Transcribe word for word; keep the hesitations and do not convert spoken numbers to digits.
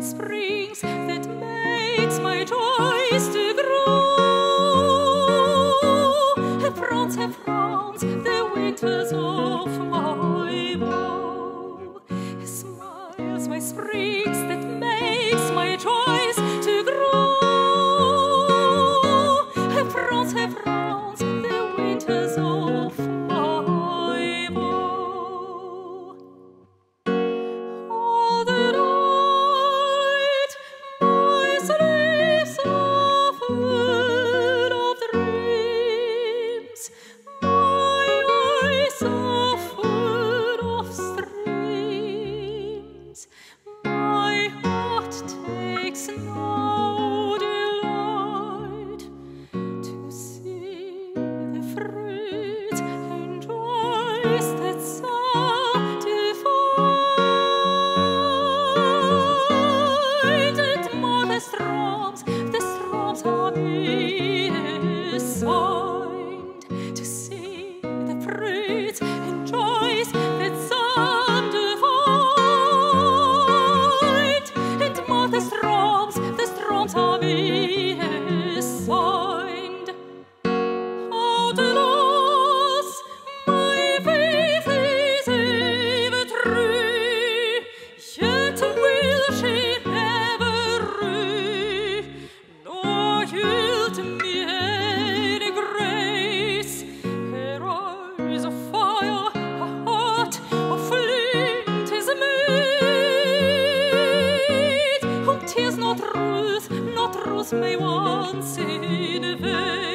springs that makes my joys to grow. Have frowns, have frowns, the winters of my woe. Smiles, my springs that makes my joys to grow. Have frowns, have frowns, the winters of my woe. All the night my sleep suffered of dreams, my eyes suffered of streams, my heart takes no delight to see the fruit and joys that sanctify. And more the storms, the storms are being assigned to see the fruits and joys that sanctify. And more the storms, the storms are being assigned. Out alas, my faith is ever true, yet will she never rue, nor yield me any grace. Her eyes of fire, her heart of flint is made. Oh, 'tis not truth, not truth may once in vain